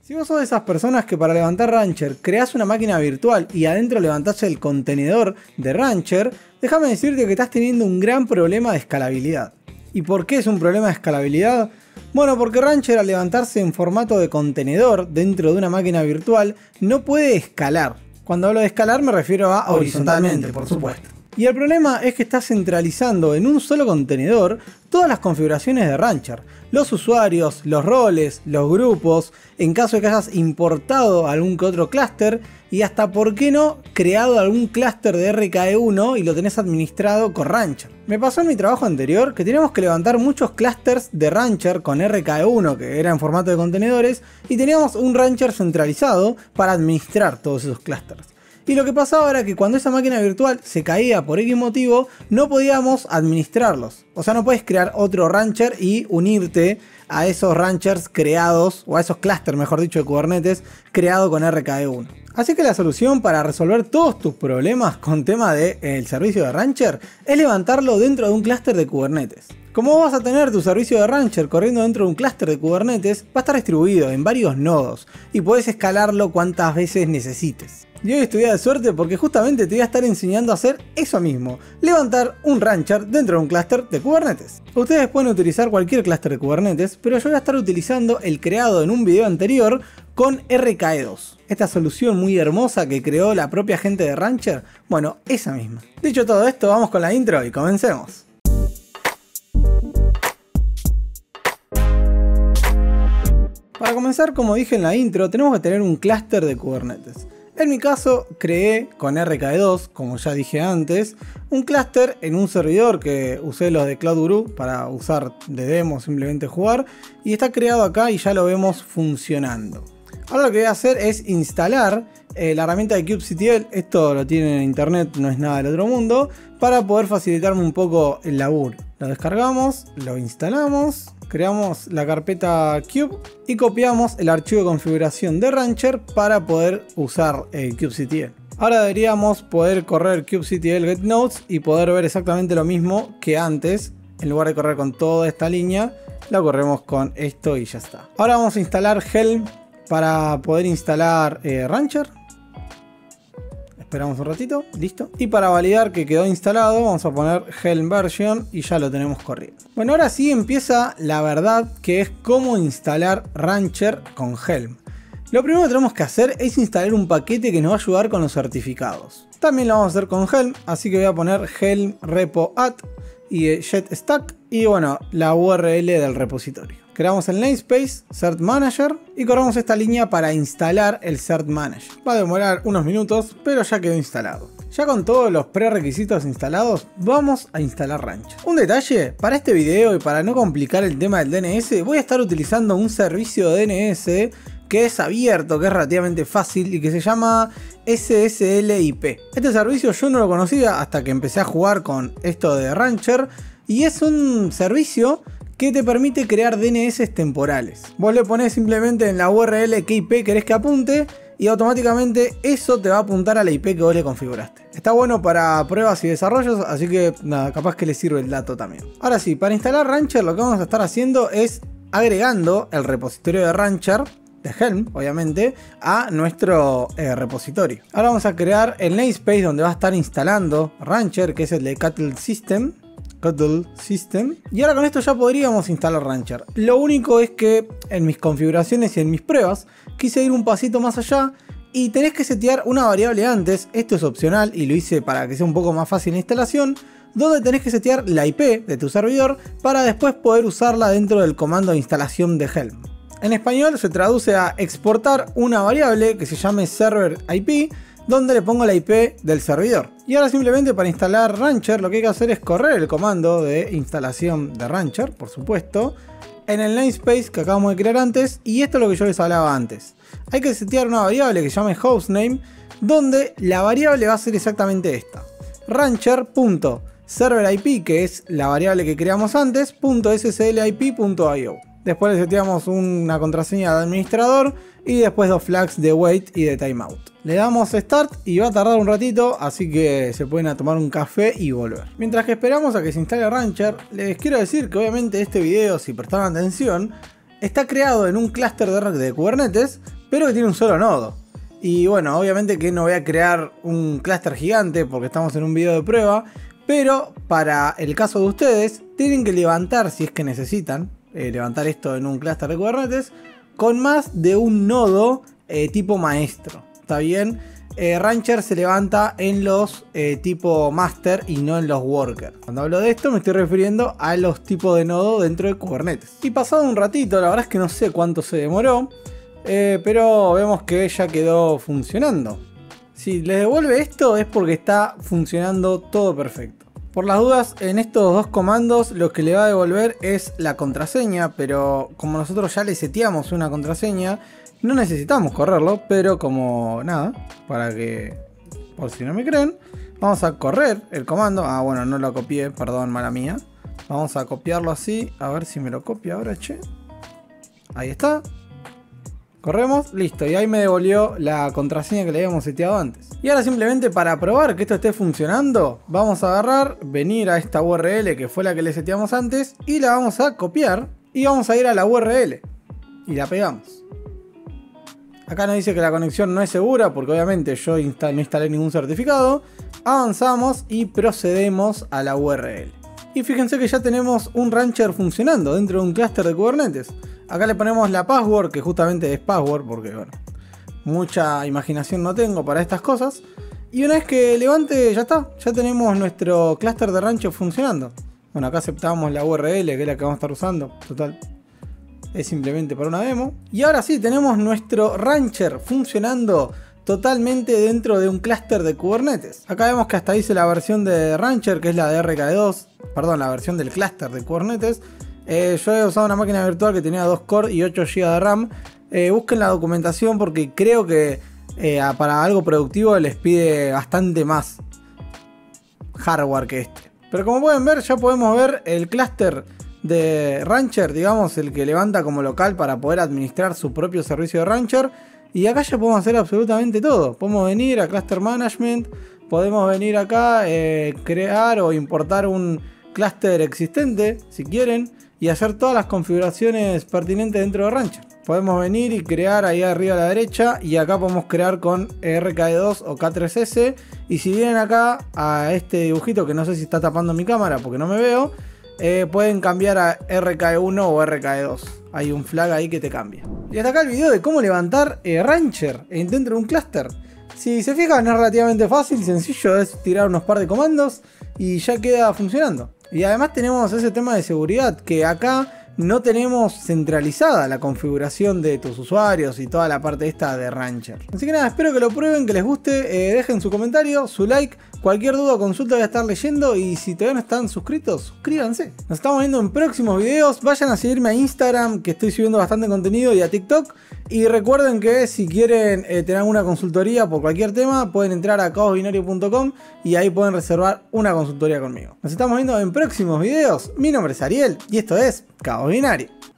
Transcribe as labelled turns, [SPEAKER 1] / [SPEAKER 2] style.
[SPEAKER 1] Si vos sos de esas personas que para levantar Rancher creás una máquina virtual y adentro levantás el contenedor de Rancher, déjame decirte que estás teniendo un gran problema de escalabilidad. ¿Y por qué es un problema de escalabilidad? Bueno, porque Rancher al levantarse en formato de contenedor dentro de una máquina virtual no puede escalar. Cuando hablo de escalar me refiero a horizontalmente, por supuesto. Y el problema es que está centralizando en un solo contenedor todas las configuraciones de Rancher. Los usuarios, los roles, los grupos, en caso de que hayas importado algún que otro clúster y hasta, ¿por qué no?, creado algún clúster de RKE1 y lo tenés administrado con Rancher. Me pasó en mi trabajo anterior que teníamos que levantar muchos clústeres de Rancher con RKE1 que era en formato de contenedores y teníamos un Rancher centralizado para administrar todos esos clústeres. Y lo que pasaba era que cuando esa máquina virtual se caía por X motivo, no podíamos administrarlos. O sea, no puedes crear otro Rancher y unirte a esos Ranchers creados, o a esos clústeres, mejor dicho, de Kubernetes, creado con RKE1. Así que la solución para resolver todos tus problemas con tema del servicio de Rancher es levantarlo dentro de un clúster de Kubernetes. Como vas a tener tu servicio de Rancher corriendo dentro de un clúster de Kubernetes, va a estar distribuido en varios nodos y puedes escalarlo cuantas veces necesites. Y hoy estoy de suerte porque justamente te voy a estar enseñando a hacer eso mismo, levantar un Rancher dentro de un clúster de Kubernetes. Ustedes pueden utilizar cualquier clúster de Kubernetes, pero yo voy a estar utilizando el creado en un video anterior con RKE2. Esta solución muy hermosa que creó la propia gente de Rancher, bueno, esa misma. Dicho todo esto, vamos con la intro y comencemos. Para comenzar, como dije en la intro, tenemos que tener un clúster de Kubernetes. En mi caso, creé con RKE2, como ya dije antes, un clúster en un servidor que usé los de CloudGuru para usar de demo, simplemente jugar, y está creado acá y ya lo vemos funcionando. Ahora lo que voy a hacer es instalar la herramienta de kubectl, esto lo tienen en internet, no es nada del otro mundo, para poder facilitarme un poco el laburo. Lo descargamos, lo instalamos, creamos la carpeta kube y copiamos el archivo de configuración de Rancher para poder usar kubectl. Ahora deberíamos poder correr kubectl getNodes y poder ver exactamente lo mismo que antes. En lugar de correr con toda esta línea, lo corremos con esto y ya está. Ahora vamos a instalar Helm para poder instalar Rancher. Esperamos un ratito, listo. Y para validar que quedó instalado, vamos a poner Helm version y ya lo tenemos corriendo. Bueno, ahora sí empieza la verdad, que es cómo instalar Rancher con Helm. Lo primero que tenemos que hacer es instalar un paquete que nos va a ayudar con los certificados. También lo vamos a hacer con Helm, así que voy a poner Helm repo add y jetstack y bueno, la URL del repositorio. Creamos el namespace, cert manager y corremos esta línea para instalar el cert manager. Va a demorar unos minutos, pero ya quedó instalado. Ya con todos los prerequisitos instalados, vamos a instalar Rancher. Un detalle, para este video y para no complicar el tema del DNS, voy a estar utilizando un servicio de DNS que es abierto, que es relativamente fácil y que se llama SSLIP. Este servicio yo no lo conocía hasta que empecé a jugar con esto de Rancher y es un servicio que te permite crear DNS temporales. Vos le ponés simplemente en la URL qué IP querés que apunte y automáticamente eso te va a apuntar a la IP que vos le configuraste. Está bueno para pruebas y desarrollos, así que nada, capaz que les sirve el dato también. Ahora sí, para instalar Rancher lo que vamos a estar haciendo es agregando el repositorio de Rancher, de Helm, obviamente, a nuestro repositorio. Ahora vamos a crear el namespace donde va a estar instalando Rancher, que es el de Cattle System. Y ahora con esto ya podríamos instalar Rancher. Lo único es que en mis configuraciones y en mis pruebas quise ir un pasito más allá y tenés que setear una variable antes. Esto es opcional y lo hice para que sea un poco más fácil la instalación, donde tenés que setear la IP de tu servidor para después poder usarla dentro del comando de instalación de Helm. En español se traduce a exportar una variable que se llame server IP, donde le pongo la IP del servidor. Y ahora simplemente para instalar Rancher lo que hay que hacer es correr el comando de instalación de Rancher, por supuesto, en el namespace que acabamos de crear antes, y esto es lo que yo les hablaba antes. Hay que setear una variable que se llame hostname, donde la variable va a ser exactamente esta. Rancher.serverIP, que es la variable que creamos antes, .sslip.io. Después le seteamos una contraseña de administrador y después 2 flags de wait y de timeout. Le damos start y va a tardar un ratito, así que se pueden a tomar un café y volver. Mientras que esperamos a que se instale Rancher, les quiero decir que obviamente este video, si prestaron atención, está creado en un clúster de Kubernetes pero que tiene un solo nodo. Y bueno, obviamente que no voy a crear un clúster gigante porque estamos en un video de prueba, pero para el caso de ustedes, tienen que levantar, si es que necesitan, levantar esto en un clúster de Kubernetes, con más de un nodo tipo maestro. ¿Está bien? Rancher se levanta en los tipo master y no en los worker. Cuando hablo de esto me estoy refiriendo a los tipos de nodo dentro de Kubernetes. Y pasado un ratito, la verdad es que no sé cuánto se demoró, pero vemos que ya quedó funcionando. Si les devuelve esto es porque está funcionando todo perfecto. Por las dudas, en estos dos comandos lo que le va a devolver es la contraseña, pero como nosotros ya le seteamos una contraseña, no necesitamos correrlo, pero como nada, para que, por si no me creen, vamos a correr el comando. Ah, bueno, no lo copié, perdón, mala mía. Vamos a copiarlo así, a ver si me lo copia ahora, che. Ahí está. Corremos, listo, y ahí me devolvió la contraseña que le habíamos seteado antes. Y ahora simplemente para probar que esto esté funcionando, vamos a agarrar, venir a esta URL que fue la que le seteamos antes, y la vamos a copiar, y vamos a ir a la URL, y la pegamos. Acá nos dice que la conexión no es segura porque obviamente yo no instalé ningún certificado. Avanzamos y procedemos a la URL. Y fíjense que ya tenemos un Rancher funcionando dentro de un clúster de Kubernetes. Acá le ponemos la password, que justamente es password porque bueno, mucha imaginación no tengo para estas cosas. Y una vez que levante ya está, ya tenemos nuestro clúster de Rancher funcionando. Bueno, acá aceptamos la URL que es la que vamos a estar usando, total. Es simplemente para una demo. Y ahora sí, tenemos nuestro Rancher funcionando totalmente dentro de un clúster de Kubernetes. Acá vemos que hasta dice la versión de Rancher, que es la de RKE2. Perdón, la versión del clúster de Kubernetes. Yo he usado una máquina virtual que tenía 2 core y 8 GB de RAM. Busquen la documentación porque creo que para algo productivo les pide bastante más hardware que este. Pero como pueden ver, ya podemos ver el clúster de Rancher, digamos, el que levanta como local para poder administrar su propio servicio de Rancher. Y acá ya podemos hacer absolutamente todo. Podemos venir a Cluster Management, podemos venir acá, crear o importar un clúster existente, si quieren, y hacer todas las configuraciones pertinentes dentro de Rancher. Podemos venir y crear ahí arriba a la derecha, y acá podemos crear con RKE2 o K3S. Y si vienen acá a este dibujito, que no sé si está tapando mi cámara porque no me veo, pueden cambiar a RKE1 o RKE2. Hay un flag ahí que te cambia. Y hasta acá el video de cómo levantar Rancher dentro de un clúster. Si se fijan, es relativamente fácil, sencillo, es tirar unos par de comandos y ya queda funcionando. Y además tenemos ese tema de seguridad, que acá no tenemos centralizada la configuración de tus usuarios y toda la parte esta de Rancher. Así que nada, espero que lo prueben, que les guste, dejen su comentario, su like, cualquier duda o consulta voy a estar leyendo, y si todavía no están suscritos, suscríbanse. Nos estamos viendo en próximos videos, vayan a seguirme a Instagram, que estoy subiendo bastante contenido, y a TikTok. Y recuerden que si quieren tener alguna consultoría por cualquier tema, pueden entrar a caosbinario.com y ahí pueden reservar una consultoría conmigo. Nos estamos viendo en próximos videos. Mi nombre es Ariel y esto es Caos Binario.